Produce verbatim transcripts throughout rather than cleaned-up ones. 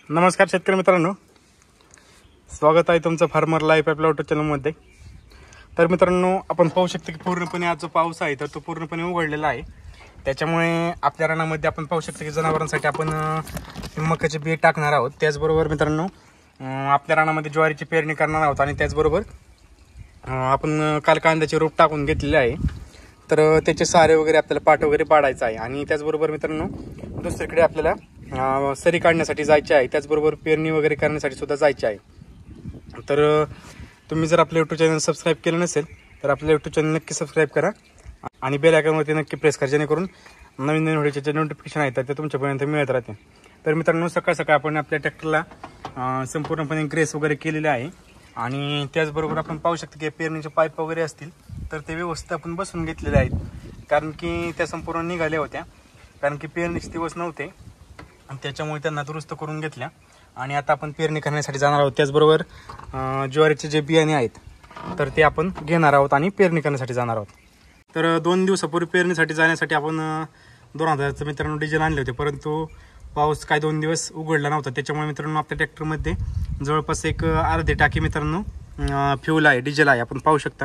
नमस्कार शेतकरी मित्रांनो, स्वागत आहे तुमचं फार्मर लाईफ आपल्या ऑटो चॅनलमध्ये। तर मित्रांनो, आपण पाहू शकतो की पूर्णपणे आज जो पाऊस आहे तर तो पूर्णपणे उघडलेला आहे। त्याच्यामुळे आपल्या रानामध्ये आपण पाहू शकतो की जनावरांसाठी आपण मकाचे बी टाकणार आहोत। त्याचबरोबर मित्रांनो, आपल्या रानामध्ये ज्वारीची पेरणी करणार आहोत आणि त्याचबरोबर आपण काल कांद्याचे रोप टाकून घेतलेले आहे। तर त्याचे सारे वगैरे आपल्याला पाट वगैरे पाडायचं आहे आणि त्याचबरोबर मित्रांनो दुसरीकडे आपल्याला सरी काढण्यासाठी जायचे आहे, त्याचबरोबर पेरणी वगैरे करण्यासाठी सुद्धा जायचे आहे। तर तुम्ही जर आपलं यूट्यूब चॅनल सबस्क्राईब केलं नसेल तर आपलं यूट्यूब चॅनल नक्की सबस्क्राईब करा आणि बेल आयकॉनवरती नक्की प्रेस करा, जेणेकरून नवीन नवीन व्हिडिओचे जे नोटिफिकेशन आहेत ते तुमच्यापर्यंत मिळत राहते। तर मित्रांनो, सकाळ सकाळ आपण आपल्या ट्रॅक्टरला संपूर्णपणे ग्रेस वगैरे केलेले आहे आणि त्याचबरोबर आपण पाहू शकतो की पेरणीचे पाईप वगैरे असतील तर ते व्यवस्थित आपण बसून घेतलेले आहेत, कारण की त्या संपूर्ण निघाल्या होत्या, कारण की पेरणीचे दिवस नव्हते आणि त्याच्यामुळे त्यांना दुरुस्त करून घेतल्या आणि आता आपण पेरणी करण्यासाठी जाणार आहोत। त्याचबरोबर ज्वारीचे जे बियाणे आहेत तर ते आपण घेणार आहोत आणि पेरणी करण्यासाठी जाणार आहोत। तर दोन दिवसापूर्वी पेरणीसाठी जाण्यासाठी आपण दोन हजारचं मित्रांनो डिझेल आणले होते, परंतु पाऊस काय दोन दिवस उघडला नव्हता। त्याच्यामुळे मित्रांनो आपल्या ट्रॅक्टरमध्ये जवळपास एक अर्धी टाकी मित्रांनो फ्यूल आहे, डिझेल आहे। आपण पाहू शकता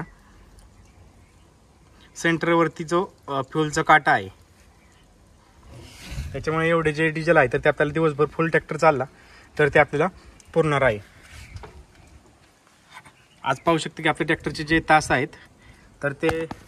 सेंटरवरती जो फ्यूलचा काटा आहे, त्याच्यामुळे एवढे जे डिझेल आहे तर ते आपल्याला दिवसभर फुल ट्रॅक्टर चालला तर ते आपल्याला पुरणार आहे। आज पाहू शकतो की आपल्या ट्रॅक्टरचे जे तास आहेत तर ते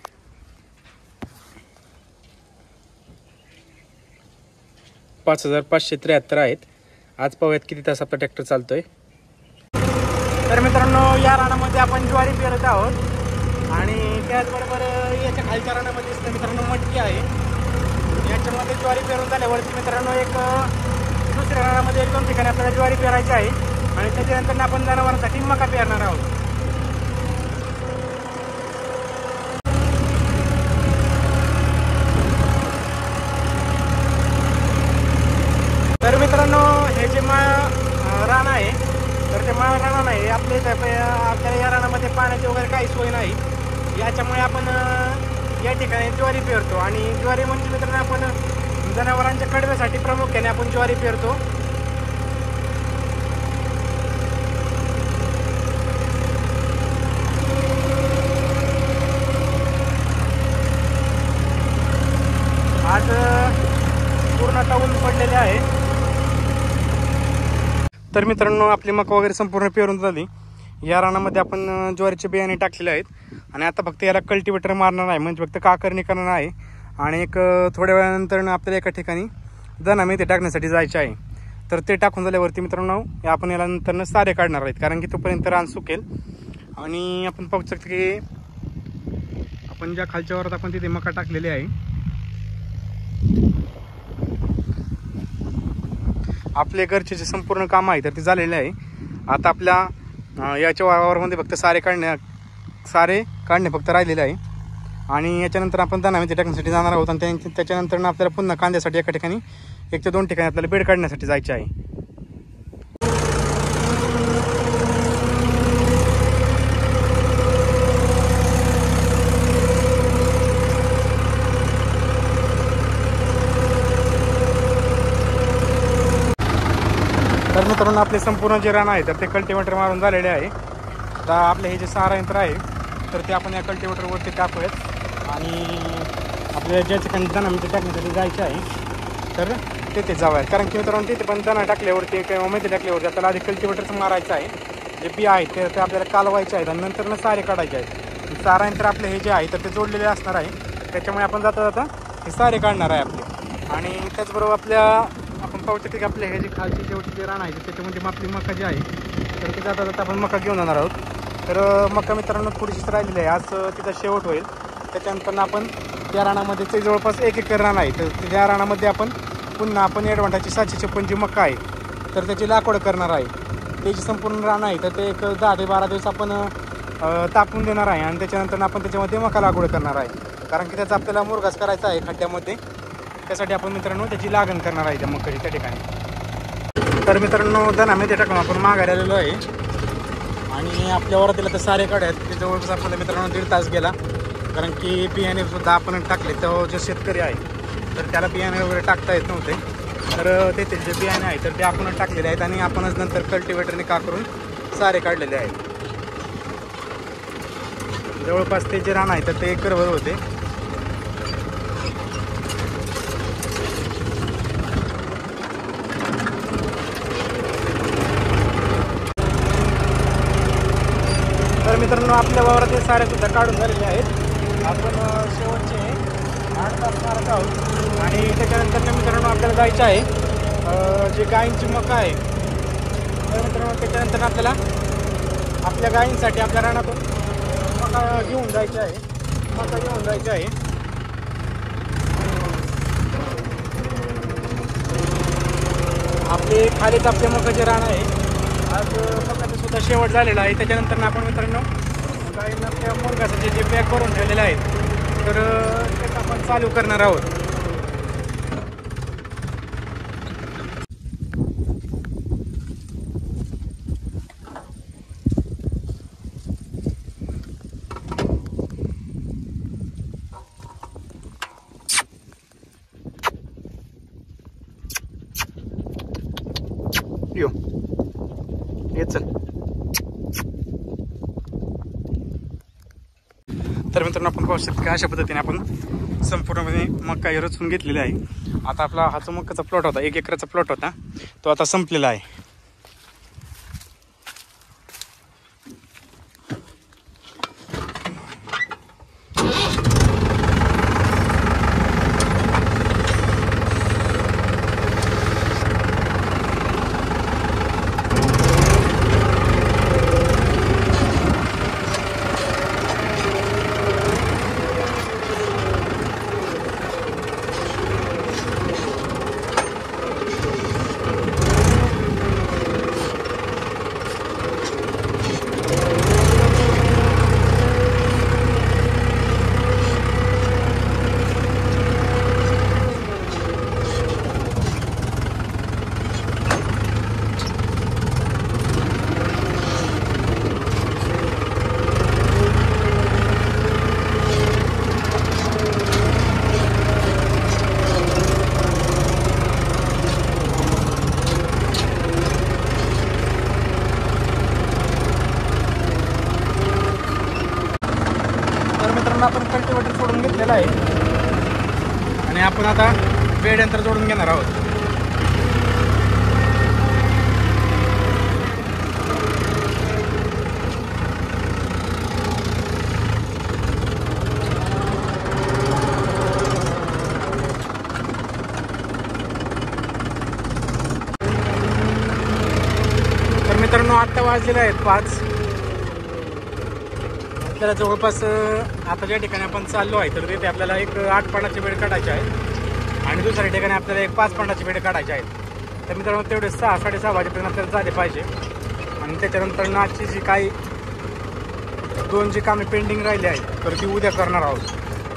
पाच हजार पाचशे त्र्याहत्तर आहेत। आज पाहूयात किती तास आपला ट्रॅक्टर चालतोय। तर मित्रांनो, या रानामध्ये आपण ज्वारी पेरत आहोत आणि त्याचबरोबर याच्या खालच्या रानामध्ये मित्रांनो मटकी आहे। याच्यामध्ये ज्वारी पेरून झाल्यावरती मित्रांनो एक दुसऱ्या रानामध्ये एक दोन ठिकाणी आपल्याला ज्वारी पेरायची आहे आणि त्याच्यानंतर आपण जनावरांसाठी मका पेरणार आहोत। तर मित्रांनो, हे जे माळ रान आहे तर ते माळ रान नाही आपले आपल्याला या रानामध्ये पाण्याची वगैरे काही सोय नाही, याच्यामुळे आपण या ठिकाणी ज्वारी पेरतो आणि ज्वारी म्हणजे मित्रांनो आपण जनावरांच्या कडव्यासाठी प्रामुख्याने आपण ज्वारी पेरतो। आज पूर्ण टाऊन पडलेले आहे। तर मित्रांनो, आपली मका वगैरे संपूर्ण पेरून झाली। या रानामध्ये आपण ज्वारीचे बियाणे टाकलेले आहेत आणि आता फक्त याला कल्टिवेटर मारणार आहे, म्हणजे फक्त काकरणी करणार आहे आणि एक थोड्या वेळानंतर आपल्याला एका ठिकाणी दणा मेथी टाकण्यासाठी जायचे आहे। तर ते टाकून झाल्यावरती मित्रांनो आपण याला नंतर सारे काढणार आहेत, कारण की तोपर्यंत रान सुकेल आणि आपण पाहू शकतो की आपण ज्या खालच्या वरात आपण तिथे मका टाकलेली आहे। आपले घरचे जे संपूर्ण काम आहे तर ते झालेले आहे। आता आपल्या याच्या वावरामध्ये फक्त सारे काढणे सारे काढणे फक्त राहिलेले आहे आणि याच्यानंतर आपण दाणा मेथी टाकण्यासाठी जाणार आहोत आणि त्याच्यानंतर आपल्याला पुन्हा कांद्यासाठी एका ठिकाणी एक ते दोन ठिकाणी आपल्याला बेड काढण्यासाठी जायचे आहे। तर मित्रांनो, आपले संपूर्ण जे रान आहे तर ते कल्टिवेटर मारून झालेले आहे। आता आपले हे जे सारा यंत्र आहे तर ते आपण या कल्टिवेटरवरती टाकूयात आणि आपल्याला ज्या ठिकाणी दाणा मेथी टाकण्यासाठी जायचे आहे तर तिथे जाऊयात, कारण की मित्रांनो तिथे पण दाणा टाकल्यावरती किंवा मेथी टाकल्यावरती आपल्याला आधी कल्टिवेटरचं मारायचं आहे। जे बी आहे ते ते आपल्याला कालवायचे आहेत आणि नंतर ना सारे काढायचे आहेत। सारा यंत्र आपले हे जे आहे तर ते जोडलेले असणार आहे, त्याच्यामुळे आपण जाता जाता हे सारे काढणार आहे आपले। आणि त्याचबरोबर आपल्या आपण पाहू शकतो की आपले हे जे खालची शेवटी जे रान आहे त्याच्यामध्ये आपली मका जी आहे तर ते जाता जाता आपण मका घेऊन जाणार आहोत। तर मका मित्रांनो थोडीशीच राहिलेली आहे, आज तिचा शेवट होईल। त्याच्यानंतर आपण त्या रानामध्ये ते जवळपास एक एकर रान आहे तर त्या रानामध्ये आपण पुन्हा आपण ॲडव्हान्टाची सातशे छप्पन जी मका आहे तर त्याची लागवड करणार आहे। त्याची संपूर्ण रान आहे तर ते एक दहा ते बारा दिवस आपण तापून देणार आहे आणि त्याच्यानंतर आपण त्याच्यामध्ये मका लागवड करणार आहे, कारण की त्याचा आपल्याला मुरघास करायचा आहे खड्ड्यामध्ये। त्यासाठी आपण मित्रांनो त्याची लागण करणार आहे त्या मकाची त्या ठिकाणी। तर मित्रांनो, दाणा मेथी टाकून आपण माघारी आलेलो आहे आणि आपल्या वरातीला तर सारे काढ आहेत ते जवळपास आपल्याला मित्रांनो दीड तास गेला, कारण की बियाणे सुद्धा आपण टाकले। तो जो शेतकरी आहे तर त्याला बियाणे वगैरे टाकता येत नव्हते तर तेथील जे बियाणे आहे तर ते आपणच टाकलेले आहेत आणि आपणच नंतर कल्टिवेटरने का करून सारे काढलेले आहेत. जवळपास ते जे रान आहे तर ते एकरभर होते. तर मित्रांनो आपल्या वावरातील सारे सुद्धा काढून झालेले आहेत. आपण शेवटचे आठ तास मारत आहोत आणि त्याच्यानंतर मित्रांनो आपल्याला जायचं आहे जे गायींची मका आहे. तर मित्रांनो त्याच्यानंतर आपल्याला आपल्या गायींसाठी आपल्या रानातून मका घेऊन जायचे आहे मका घेऊन जायचे आहे. आपले खालीच आपले मकाचे रान आहे. आज मकाचं सुद्धा शेवट झालेला आहे. त्याच्यानंतर आपण मित्रांनो गायींना त्या मुरघासाचे जे पॅक करून ठेवलेले आहेत तर ते आपण चालू करणार आहोत. यो ये चल. तर मित्रांनो आपण पाहू शकतो की अशा पद्धतीने आपण संपूर्णपणे मका रचून घेतलेला आहे. आता आपला हा जो मकाचा प्लॉट होता एक एकराचा प्लॉट होता तो आता संपलेला आहे. आपण कल्टिवेटर सोडून घेतलेला आहे आणि आपण आता बेड यंत्र जोडून घेणार आहोत. तर मित्रांनो आता वाजलेले आहेत पाच. आपल्याला जवळपास आता ज्या ठिकाणी आपण चाललो आहे तर तिथे आपल्याला एक आठ पांडाचे बेड काढायचे आहेत आणि दुसऱ्या ठिकाणी आपल्याला एक पाच पांडाचे बेड काढायचे आहेत. तर मित्रांनो तेवढे सहा साडेसहा वाजेपर्यंत आपल्याला झाले पाहिजे आणि त्याच्यानंतर आजची जी काही दोन जी कामे पेंडिंग राहिली आहेत तर ती उद्या करणार आहोत.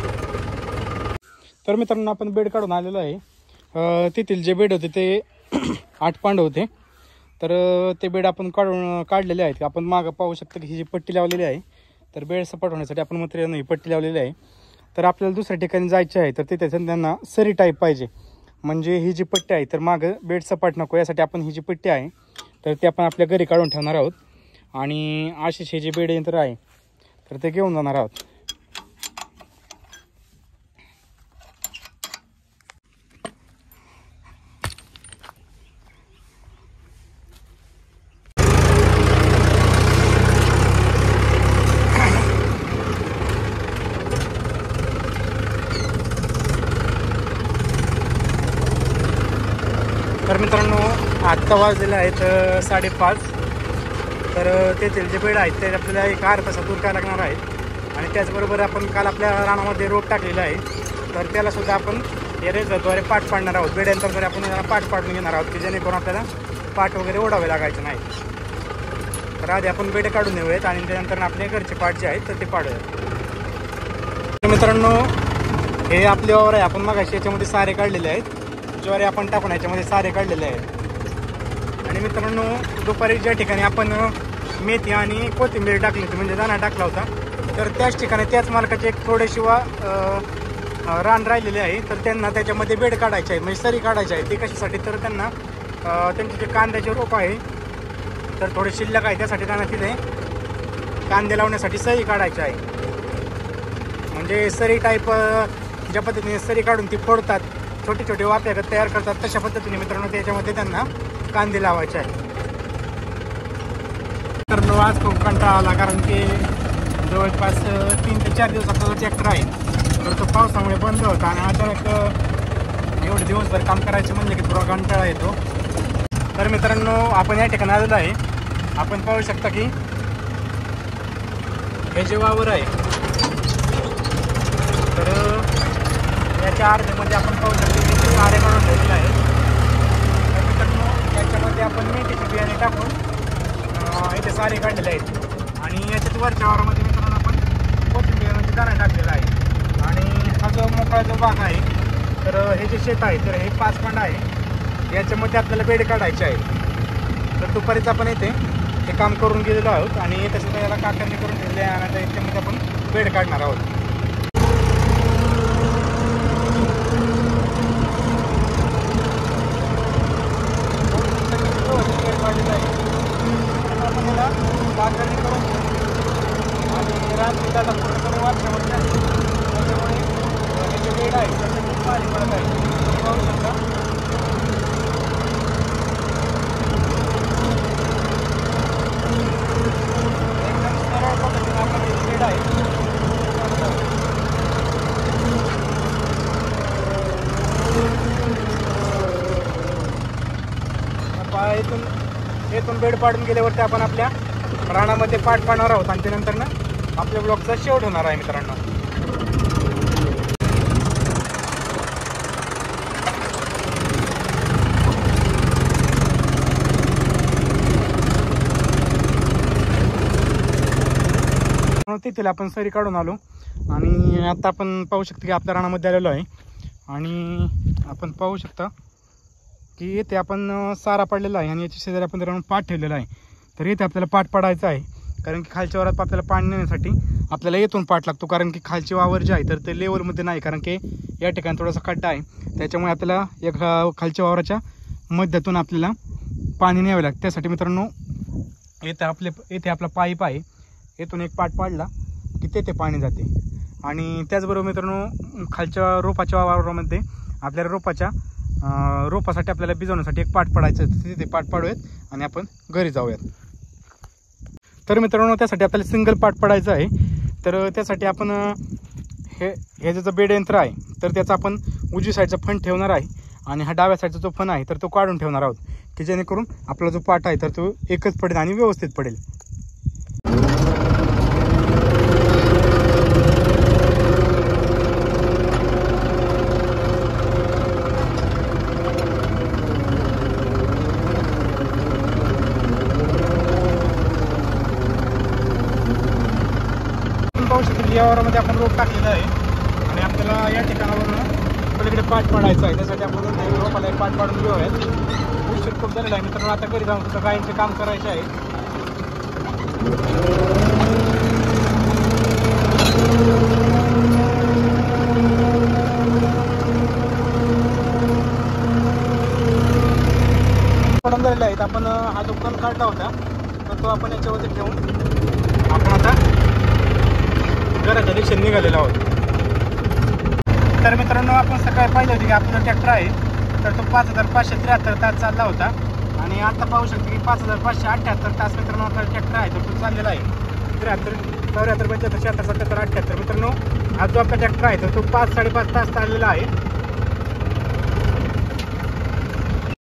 तर मित्रांनो आपण बेड काढून आलेलो आहे. तेथील जे बेड होते ते आठ पांड होते तर ते बेड आपण काढून काढलेले आहेत. आपण मागं पाहू शकतो की ही जी पट्टी लावलेली आहे तर बेड सपाट होण्यासाठी आपण मटेरियल ही पट्टी लावलेली आहे. तर आपल्याला दुसऱ्या ठिकाणी जायचे आहे तर तिथे त्यांना सरी टाईप पाहिजे म्हणजे ही जी पट्टी आहे तर मागं बेड सपाट नको यासाठी आपण ही जी पट्टी आहे तर ती आपण आपल्या घरी काढून ठेवणार आहोत आणि अशीच हे जे बेड यंत्र आहे तर ते घेऊन जाणार आहोत. तर मित्रांनो आत्ता वाजलेले आहेत साडेपाच. तर तेथील जे बेड आहेत ते आपल्याला एक अर्धा तासात दूर काय लागणार आहेत आणि त्याचबरोबर आपण काल आपल्या रानामध्ये रोप टाकलेला आहे तर त्यालासुद्धा आपण या रेझरद्वारे पाठ पाडणार आहोत. बेड यंत्राद्वारे आपण त्याला पाठ पाडून घेणार आहोत की जेणेकरून आपल्याला पाठ वगैरे ओढावे लागायचे नाही. तर आधी आपण बेड काढून नेऊयात आणि त्यानंतर आपले घरचे पाठ जे आहेत तर ते पाडूयात. तर मित्रांनो हे आपले वावर आहे. आपण मगाशी याच्यामध्ये सारे काढलेले आहेत. ज्वारी आपण टाकून याच्यामध्ये सारे काढलेले आहेत आणि मित्रांनो दुपारी ज्या ठिकाणी आपण मेथी आणि कोथिंबीर टाकली होती म्हणजे दाणा टाकला होता तर त्याच ठिकाणी त्याच मालकाचे एक थोडेशी वा रान राहिलेले आहे, तर त्यांना त्याच्यामध्ये बेड काढायचे आहे, म्हणजे सरी काढायची आहे. ते कशासाठी, तर त्यांना त्यांचे जे कांद्याचे रोप आहे तर थोडे शिल्लक आहे, त्यासाठी त्यांना तिथे कांदे लावण्यासाठी सरी काढायची आहे. म्हणजे सरी टाईप ज्या पद्धतीने सरी काढून ती फोडतात, छोटे छोटे वाफे तयार करतात, तशा पद्धतीने मित्रांनो त्याच्यामध्ये त्यांना कांदे लावायचे आहे. तर आज खूप कंटाळा आला, कारण की जवळपास तीन ते चार दिवसाचा जो ट्रॅक्टर आहे तर तो पावसामुळे बंद होता आणि अचानक एवढे दिवसभर काम करायचं म्हणलं की थोडा कंटाळा येतो. तर मित्रांनो आपण या ठिकाणी आलेलो आहे. आपण पाहू शकता की हे जे वावर आहे तर याच्या अर्ध्यामध्ये आपण पाहू शकतो की सारे काढून ठेवलेलं आहे. तर मित्रांनो याच्यामध्ये आपण मेथीचे बियाणे टाकून इथे सारे काढलेले आहेत आणि याच्यात वरच्या वावरामध्ये मित्रांनो आपण कोथिंबीरचे दाणे टाकलेला आहे. आणि हा जो मोकळा जो भाग आहे तर हे जे शेत आहे तर हे पाच खंड आहे, याच्यामध्ये आपल्याला बेड काढायचे आहे. तर दुपारीच आपण इथे हे काम करून गेलेलो आहोत आणि तसं याला काकांनी करून ठेवले आहे आणि याच्यामध्ये आपण बेड काढणार आहोत. काकांनी करून आणि रात्री त्याचा पूर्णपणे वापरामध्ये आहे, त्याच्यामुळे हे जे बेड आहे त्याचे खूप पाणी पडत आहे. तुम्ही पाहू शकता एकदम सरळ पद्धतीने आपण हे बेड आहे इथून येथून बेड पाडून गेल्यावरती आपण आपल्या रानामध्ये पाठ पाडणार आहोत आणि त्यानंतर ना आपल्या ब्लॉगचा शेवट होणार आहे मित्रांनो. तिथे आपण सरी काढून आलो आणि आता आपण पाहू शकतो की आपल्या रानामध्ये आलेलो आहे आणि आपण पाहू शकता की इथे आपण सारा पाडलेला आहे आणि याच्या शेजारी आपण राहून पाठ ठेवलेला आहे. तर इथे आपल्याला पाठ पाडायचा आहे, कारण की खालच्या वावरात आपल्याला पाणी नेण्यासाठी आपल्याला येथून पाठ लागतो, कारण की खालची वावर जे आहे तर ते लेवलमध्ये नाही, कारण की या ठिकाणी थोडासा खड्डा आहे, त्याच्यामुळे आपल्याला एक खालच्या वावराच्या मध्यातून आपल्याला पाणी न्यावे लागतं. त्यासाठी मित्रांनो इथे आपले इथे आपला पाईप आहे, येथून एक पाठ पाडला की तेथे पाणी जाते. आणि त्याचबरोबर मित्रांनो खालच्या रोपाच्या वावरामध्ये आपल्याला रोपाच्या रोपासाठी आपल्याला भिजवण्यासाठी एक पाठ पाडायचं आहे, तिथे पाठ पाडूयात आणि आपण घरी जाऊयात. तर मित्रांनो त्यासाठी आपल्याला सिंगल पाठ पडायचं आहे. तर त्यासाठी आपण हे हे ज्याचं बेड यंत्र आहे तर त्याचा आपण उजवी साईडचा फण ठेवणार आहे आणि हा डाव्या साईडचा जो फण आहे तर तो काढून ठेवणार आहोत, की जेणेकरून आपला जो पाठ आहे तर तो एकच पडेल आणि व्यवस्थित पडेल. या वावरामध्ये आपण रोप टाकलेला आहे आणि आपल्याला या ठिकाणावरून पलीकडे पाठ पाडायचं आहे, त्यासाठी आपण रोपाला एक पाठ पाडून घेऊयात. उशीर खूप झालेला आहे मित्रांनो, आता घरी जाऊन सुद्धा गायींचे काम करायचे आहे. पडून झालेला आहे. आपण हा जो कण काढला होता तर तो आपण याच्यावरती ठेवून आपण आता घराच्या दिशेने निघालेलो आहोत. तर मित्रांनो आपण सकाळी पाहिलं होतं की आपला ट्रॅक्टर आहे तर तो पाच हजार पाचशे त्र्याहत्तर तास चालला होता आणि आता पाहू शकतो की पाच हजार पाचशे अठ्ठ्याहत्तर तास मित्रांनो आपला ट्रॅक्टर आहे तर तो चाललेला आहे. त्र्याहत्तर चौऱ्याहत्तर पंच्याहत्तर शहात्तर सत्याहत्तर अठ्ठ्याहत्तर मित्रांनो हा जो आपला ट्रॅक्टर आहे तर तो पाच साडेपाच तास चाललेला आहे.